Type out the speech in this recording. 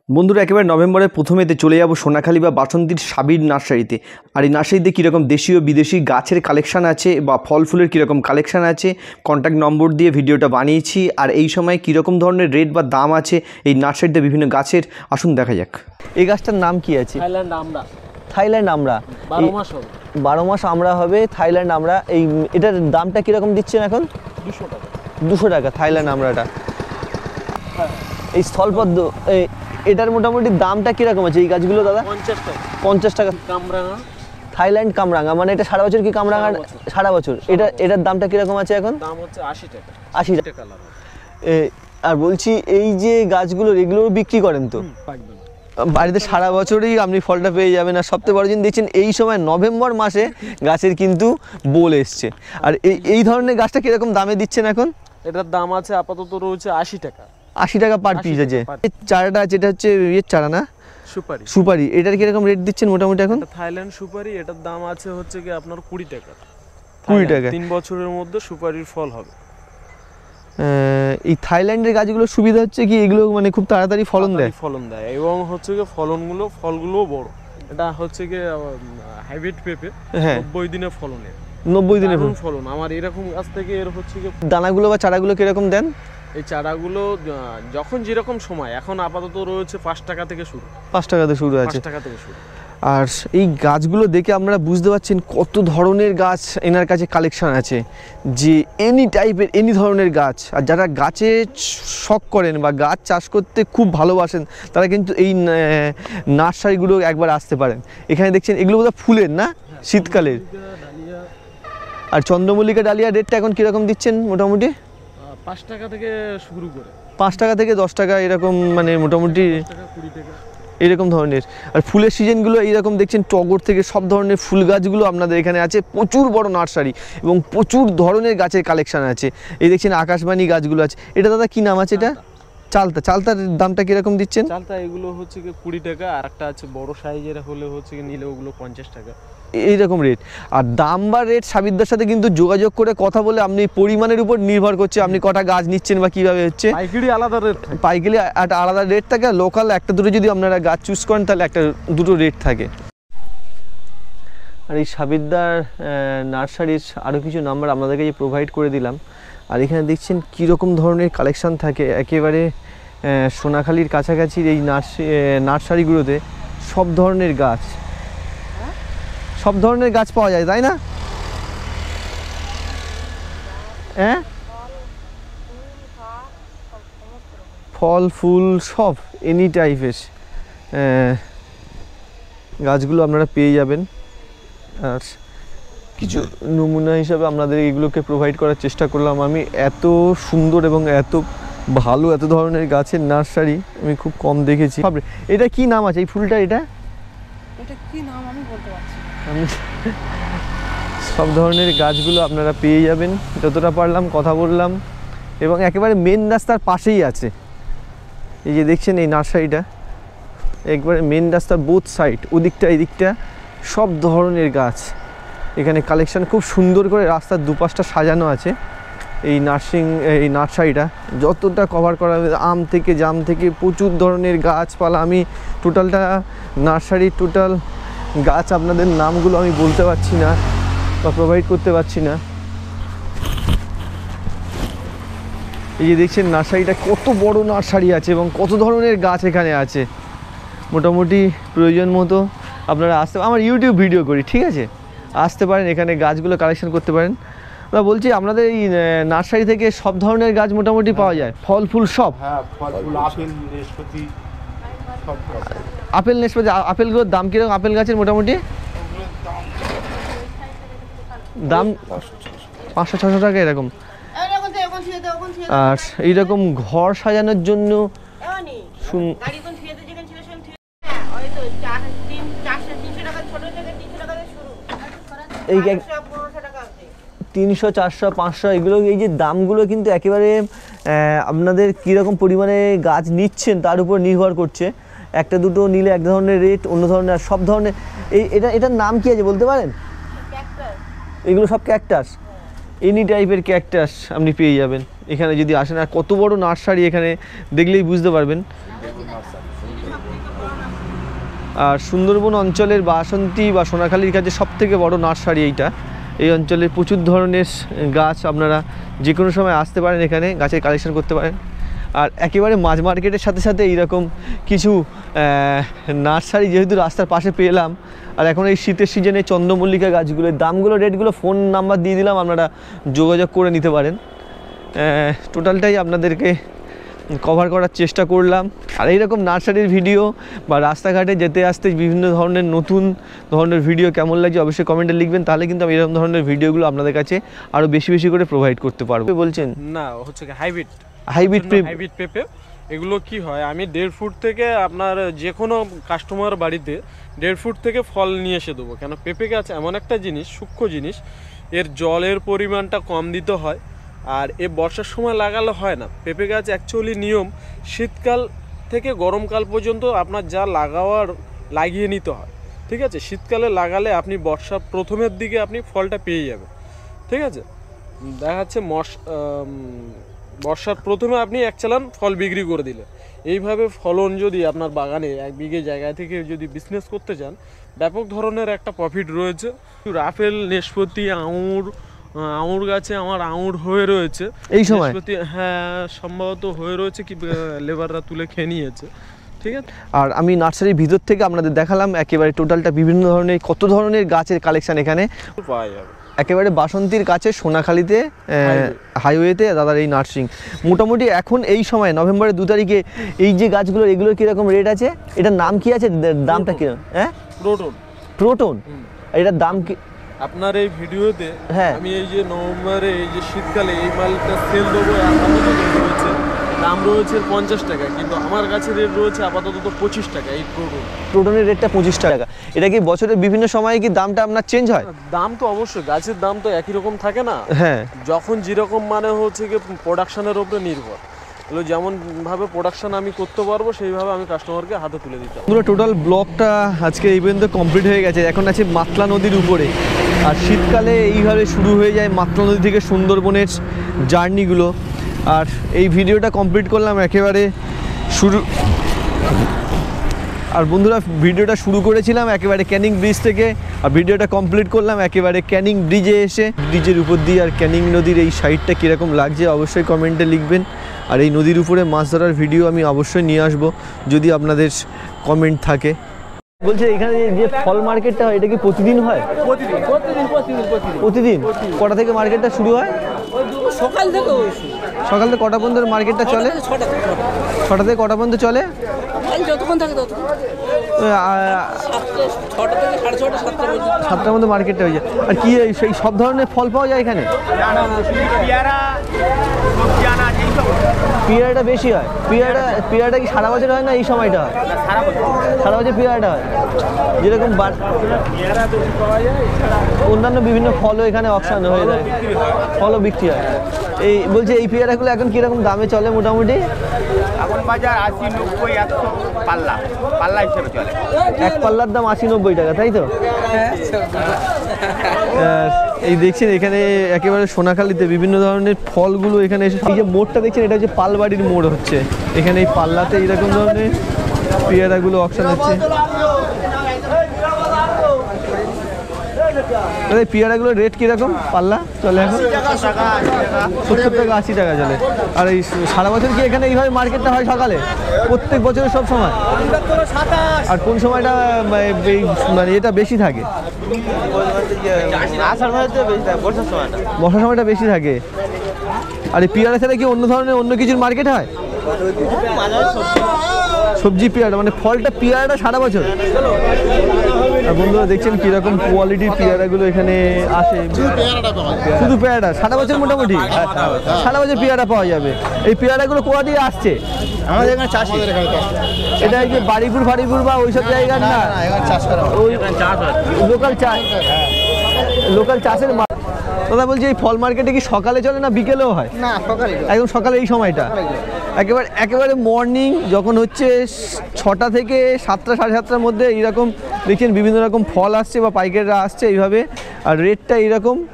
বন্ধুরা একেবারে নভেম্বরের প্রথমেতে চলে যাব সোনাখালী বা বাসন্তীর সাবির নার্সারিতে। আর এই নার্সারিতে কীরকম দেশীয় বিদেশি গাছের কালেকশান আছে বা ফল ফুলের কীরকম কালেকশান আছে, কন্ট্যাক্ট নম্বর দিয়ে ভিডিওটা বানিয়েছি। আর এই সময় কীরকম ধরনের রেট বা দাম আছে এই নার্সারিতে বিভিন্ন গাছের, আসুন দেখা যাক। এই গাছটার নাম কি আছে? থাইল্যান্ড আমরা 12 মাস আমরা হবে থাইল্যান্ড আমরা। এটার দামটা কীরকম দিচ্ছেন এখন? 200 টাকা থাইল্যান্ড আমরাটা। এই স্থলপদ্ম এটার মোটামুটি দামটা কিরকম আছে এই গাছগুলো দাদা? 50 টাকা। কামরাঙা, থাইল্যান্ড কামরাঙা, মানে এটা সারা বছর কি কামরাঙা? সারা বছর। এটার দামটা কিরকম আছে এখন? দাম হচ্ছে 80 টাকা। 80 টাকা। আর বলছি এই যে গাছগুলো এগুলোও বিক্রি করেন তো? বাড়িতে সারা বছরই আপনি ফলটা পেয়ে যাবেন। আর সবথেকে বড় জিনিস দেখছেন এই সময় নভেম্বর মাসে গাছের কিন্তু বোল এসছে। আর এই ধরনের গাছটা কিরকম দামে দিচ্ছেন এখন? এটার দাম আছে আপাতত রয়েছে 80 টাকা। 80 টাকা পার পিস আছে। চারাটা আছে, এটা হচ্ছে ইয়ের চারা না? সুপারি। এটার কিরকম রেট দিচ্ছেন মোটামুটি এখন? থাইল্যান্ড সুপারি, এটার দাম আছে হচ্ছে কি আপনার 20 টাকা। 20 টাকা। 3 বছরের মধ্যে সুপারির ফল হবে। এই থাইল্যান্ডের গাছগুলোর সুবিধা হচ্ছে কি এগুলো মানে খুব তাড়াতাড়ি ফলন দেয় এবং হচ্ছে কি ফলগুলোও বড়। এটা হচ্ছে কি হাইব্রিড পেঁপে, 90 দিনে ফলনে। 90 দিনে ফলন। আমার এরকম গাছ থেকে এর হচ্ছে কি দানাগুলো বা চারাগুলো কিরকম দেন? এই চারাগুলো যখন যেরকম সময়, এখন আপাতত রয়েছে 5 টাকা থেকে শুরু। 5 টাকাতে শুরু আছে। 5 টাকা থেকে শুরু। আর এই গাছগুলো দেখে আপনারা বুঝতে পারছেন কত ধরনের গাছ এনার কাছে কালেকশন আছে, যে এনি টাইপের এনি ধরনের গাছ। আর যারা গাছে শখ করেন বা গাছ চাষ করতে খুব ভালোবাসেন তারা কিন্তু এই নার্সারিগুলো একবার আসতে পারেন। এখানে দেখছেন এগুলো বোধহয় ফুলের না, শীতকালের। আর চন্দ্রমল্লিকা ডালিয়া রেটটা এখন কীরকম দিচ্ছেন মোটামুটি? 5 টাকা থেকে শুরু করে 5 টাকা থেকে 10 টাকা এরকম, মানে মোটামুটি 20 টাকা এরকম ধরনের। আর ফুলের সিজনগুলো এইরকম দেখছেন, টগর থেকে সব ধরনের ফুল গাছগুলো আপনাদের এখানে আছে। প্রচুর বড় নার্সারি এবং প্রচুর ধরনের গাছের কালেকশান আছে। এই দেখছেন আকাশবাণী গাছগুলো আছে। এটা দাদা কি নাম আছে? এটা চালতার দামটা কিরকম দিচ্ছেন? চালতা এগুলো হচ্ছে কি 20 টাকা। আর একটা আছে বড় সাইজের হলে হচ্ছে কি নিলে ওগুলো 50 টাকা। এইরকম রেট। আর দাম বা রেট সাবিরদার সাথে কিন্তু যোগাযোগ করে কথা বলে আপনি পরিমাণের উপর নির্ভর করছে আপনি কটা গাছ নিচ্ছেন বা কীভাবে হচ্ছে। পাইকারি আলাদা রেট, পাইকারি একটা আলাদা রেট থাকে। লোকাল একটা দুটো যদি আপনারা গাছ চুজ করেন তাহলে একটা দুটো রেট থাকে। আর এই সাবিরদার নার্সারির আরও কিছু নাম্বার আপনাদেরকে প্রোভাইড করে দিলাম। আর এখানে দেখছেন কীরকম ধরনের কালেকশান থাকে একেবারে সোনাখালীর কাছাকাছির এই নার্সারিগুলোতে। সব ধরনের গাছ পাওয়া যায়, তাই না? হ্যাঁ, ফল ফুল সব এনি টাইপের গাছগুলো আপনারা পেয়ে যাবেন। আর কিছু নমুনা হিসাবে আপনাদের এইগুলোকে প্রোভাইড করার চেষ্টা করলাম আমি। এত সুন্দর এবং এত ভালো এত ধরনের গাছের নার্সারি আমি খুব কম দেখেছি। এটা কি নাম আছে এই ফুলটা? এটা কি নাম আমি বলতে পারছি। সব ধরনের গাছগুলো আপনারা পেয়ে যাবেন। যতটা পারলাম কথা বললাম। এবং একেবারে মেন রাস্তার পাশেই আছে। এই যে দেখছেন এই নার্সারিটা একবারে মেন রাস্তার বোথ সাইড, ওদিকটা এদিকটা সব ধরনের গাছ এখানে কালেকশন খুব সুন্দর করে রাস্তার দুপাশটা সাজানো আছে। এই নার্সারিটা যতটা কভার করা আম থেকে জাম থেকে প্রচুর ধরনের গাছপালা। আমি টোটালটা নার্সারির টোটাল গাছ আপনাদের নামগুলো আমি বলতে পারছি না বা প্রোভাইড করতে পারছি না। এই যে দেখছেন নার্সারিটা কত বড় নার্সারি আছে এবং কত ধরনের গাছ এখানে আছে। মোটামুটি প্রয়োজন মতো আপনারা আসতে, আমার ইউটিউব ভিডিও করি, ঠিক আছে, আসতে পারেন এখানে গাছগুলো কালেকশন করতে পারেন। বলছি আপনাদের এই নার্সারি থেকে সব ধরনের গাছ মোটামুটি পাওয়া যায়, ফল ফুল সব? হ্যাঁ, ফল ফুল, আপেল, নাশপাতি সব। আপেল নাশপাতি, আপেলগুলোর দাম কিরকম? আপেল গাছের মোটামুটি দাম 500-600 টাকা এরকম। আর এইরকম ঘর সাজানোর জন্য এই 300, 400, 500 এগুলো, এই যে দামগুলো কিন্তু একেবারে আপনাদের কীরকম পরিমাণে গাছ নিচ্ছেন তার উপর নির্ভর করছে। একটা দুটো নিলে এক ধরনের রেট, অন্য ধরনের সব ধরনের। এটার নাম কি আছে বলতে পারেন? এগুলো সব ক্যাকটাস, এনি টাইপের ক্যাকটাস আপনি পেয়ে যাবেন এখানে যদি আসেন। আর কত বড় নার্সারি এখানে দেখলেই বুঝতে পারবেন। আর সুন্দরবন অঞ্চলের বাসন্তী বা সোনাখালীর কাছে সবথেকে বড় নার্সারি এইটা। এই অঞ্চলে প্রচুর ধরনের গাছ, আপনারা যে কোনো সময় আসতে পারেন, এখানে গাছের কালেকশন করতে পারেন। আর একেবারে মাছ মার্কেটের সাথে সাথে এইরকম কিছু নার্সারি যেহেতু রাস্তার পাশে পেলাম। আর এখন এই শীতের সিজনে চন্দ্রমল্লিকা গাছগুলোর দামগুলো, রেটগুলো, ফোন নাম্বার দিয়ে দিলাম, আপনারা যোগাযোগ করে নিতে পারেন। টোটালটাই আপনাদেরকে কভার করার চেষ্টা করলাম। আর এইরকম নার্সারির ভিডিও বা রাস্তাঘাটে যেতে আসতে বিভিন্ন ধরনের নতুন ধরনের ভিডিও কেমন লাগছে অবশ্যই কমেন্টে লিখবেন, তাহলে কিন্তু আমি এরকম ধরনের ভিডিওগুলো আপনাদের কাছে আরও বেশি বেশি করে প্রোভাইড করতে পারবো। বলছেন না, হচ্ছে কি হাইব্রিড হাইব্রিড পেঁপে। এগুলো কি হয়, আমি 1.5 ফুট থেকে আপনার যে কোনো কাস্টমার বাড়িতে 1.5 ফুট থেকে ফল নিয়ে এসে দেবো। কেন, পেঁপে গাছ এমন একটা জিনিস, সূক্ষ্ম জিনিস, এর জলের পরিমাণটা কম দিতে হয়। আর এ বর্ষার সময় লাগালে হয় না। পেঁপে গাছ অ্যাকচুয়ালি নিয়ম শীতকাল থেকে গরমকাল পর্যন্ত আপনার যা লাগিয়ে নিতে হয়, ঠিক আছে। শীতকালে লাগালে আপনি বর্ষার প্রথমের দিকে আপনি ফলটা পেয়ে যাবেন, ঠিক আছে। দেখা যাচ্ছে বর্ষার প্রথমে আপনি 1 চালান ফল বিক্রি করে দিলেন। এইভাবে ফলন যদি আপনার বাগানে 1 বিঘে জায়গা থেকে যদি বিজনেস করতে চান, ব্যাপক ধরনের একটা প্রফিট রয়েছে। রাফেল, নেশপতি, আঙুর গাছে আমার আঙুর হয়ে রয়েছে এই সময়। হ্যাঁ, সম্ভবত হয়ে রয়েছে, কি লেবাররা তুলে খেয়ে নিয়েছে, ঠিক আছে। আর আমি নার্সারির ভিতর থেকে আপনাদের দেখালাম একেবারে টোটালটা, বিভিন্ন ধরনের কত ধরনের গাছের কালেকশন এখানে পাওয়া যাবে। একেবারে বাসন্তীর কাছে সোনাখালীতে হাইওয়েতে দাদার এই নার্সিং। মোটামুটি এখন এই সময় নভেম্বরের 2 তারিখে এই যে গাছগুলোর, এগুলোর কীরকম রেট আছে, এটার নাম কি আছে, দামটা কীরকম? হ্যাঁ, প্রোটন। এটার দাম কি আপনার এই ভিডিওতে? হ্যাঁ, আমি এই যে নভেম্বরে এই যে শীতকালে এই মালটা সেল দেবো, রয়েছে দাম রয়েছে 50 টাকা, কিন্তু আমার কাছে রেট রয়েছে আপাতত 25 টাকা। এই প্রোটনের রেটটা 25 টাকা। এটা কি বছরের বিভিন্ন সময়ে কি দামটা আপনার চেঞ্জ হয়? দাম তো অবশ্যই, গাছের দাম তো একই রকম থাকে না। হ্যাঁ, যখন যেরকম মানে হচ্ছে কি প্রোডাকশনের উপরে নির্ভর, যেমন ভাবে প্রোডাকশন আমি করতে পারবো সেইভাবে আমি কাস্টমারকে হাতে তুলে দিতে পারবো। পুরো টোটাল ব্লগটা আজকে এই পর্যন্ত কমপ্লিট হয়ে গেছে। এখন আছে মাতলা নদীর উপরে। আর শীতকালে এইভাবে শুরু হয়ে যায় মাতলা নদী থেকে সুন্দরবনের জার্নিগুলো। আর এই ভিডিওটা কমপ্লিট করলাম একেবারে শুরু। আর বন্ধুরা, ভিডিওটা শুরু করেছিলাম একেবারে ক্যানিং ব্রিজ থেকে, আর ভিডিওটা কমপ্লিট করলাম একেবারে ক্যানিং ব্রিজে এসে। ব্রিজের উপর দিয়ে আর ক্যানিং নদীর এই সাইডটা কীরকম লাগছে অবশ্যই কমেন্টে লিখবেন। আর এই নদীর উপরে মাছ ধরার ভিডিও আমি অবশ্যই নিয়ে আসবো যদি আপনাদের কমেন্ট থাকে। বলছে এখানে যে ফল মার্কেটটা হয়, এটা কি প্রতিদিন হয়? প্রতিদিন কটা থেকে মার্কেটটা শুরু হয়? সকাল থেকে সকাল থেকে কটা পর্যন্ত মার্কেটটা চলে? 6টা থেকে কটা পর্যন্ত চলে? যতক্ষণ থাকে ততক্ষণ। 6টা থেকে 6:30, 7টা পর্যন্ত। 7টার মধ্যে মার্কেটটা হয়ে যায়। আর কি সেই সব ধরনের ফল পাওয়া যায় এখানে? পিয়ারাটা বেশি হয়। পিয়ারাটা কি সারা বছর হয় না এই সময়টা হয়? সারা বছর পিয়ারাটা হয়। যেরকম অন্যান্য বিভিন্ন ফলও এখানে অপশন হয়ে যায়, ফলও বিক্রি হয়। এই বলছে এই পেয়ারাগুলো এখন কীরকম দামে চলে মোটামুটি? এখন বাজার 80, 90, 100 পাল্লা হিসেবে চলে। এক পাল্লার দাম 80-90 টাকা, তাই তো? এই দেখছেন এখানে একেবারে সোনাখালীতে বিভিন্ন ধরনের ফলগুলো এখানে এসে, এই যে মোড়টা দেখছেন এটা হচ্ছে পালবাড়ির মোড় হচ্ছে। এখানে এই পাল্লাতে এইরকম ধরনের পেয়ারাগুলো অপশন হচ্ছে। এই পেয়ারাগুলোর রেট কীরকম পাল্লা চলে এখন? 70 টাকা, 80 টাকা চলে। আর এই সারা বছর কি এখানে এইভাবে মার্কেটটা হয় সকালে? প্রত্যেক বছরের সব সময়? আর কোন সময়টা মানে এটা বেশি থাকে? বর্ষার সময়টা বেশি থাকে। আর এই পেয়ারা ছাড়া কি অন্য ধরনের অন্য কিছুর মার্কেট হয়? সবজি পেয়ারা, মানে ফলটা পেয়ারাটা সারা বছর। আর বন্ধুরা দেখছেন কিরকম কোয়ালিটির পেয়ারাগুলো এখানে আসে। শুধু পেয়ারা সারা বছর মোটামুটি সারা বছর পেয়ারা পাওয়া যাবে। এই পেয়ারাগুলো কোথা দিয়ে আসছে? আমাদের এখানে চাষি। এটা এই যে বাড়িপুর বা ওইসব জায়গার না, ওই লোকাল চাষের। দাদা বলছি এই ফল মার্কেটে কি সকালে চলে না বিকেলেও হয়? না, সকালে। একদম সকালে এই সময়টা একেবারে মর্নিং যখন হচ্ছে 6টা থেকে 7টা, 7:30টার মধ্যে এইরকম দেখছেন বিভিন্ন রকম ফল আসছে বা পাইকাররা আসছে এইভাবে। আর রেটটা এইরকম।